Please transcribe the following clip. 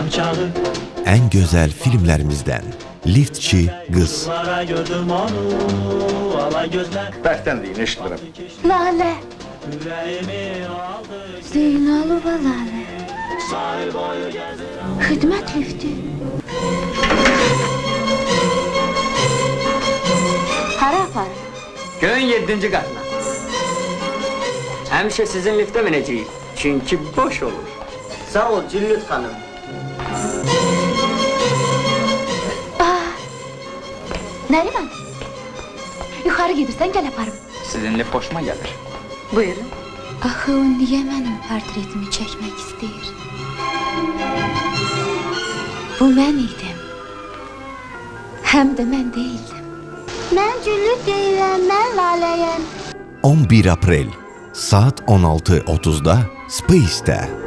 En güzel filmlerimizden Liftçi Qız. Bərkdən deyin, eşitmirəm. Lalə. Zeynalova Lalə. Xidmət lifti. Hara aparır? Göyün 7-ci qatına. Həmişə sizin liftə minəcəyik, çünki boş olur. Sağ ol, Cüllüt xanım. Nəriman? Yuxarı gedirsən, gəl aparım. Sizin lift hoşuma gəlir. Buyurun. Axı o niyə mənim portretimi çəkmək istəyir? Bu mən idim. Həm də mən deyildim. Mən Cüllüt deyiləm, mən Laləyəm. 11 Aprel saat 16:30'da Space'də.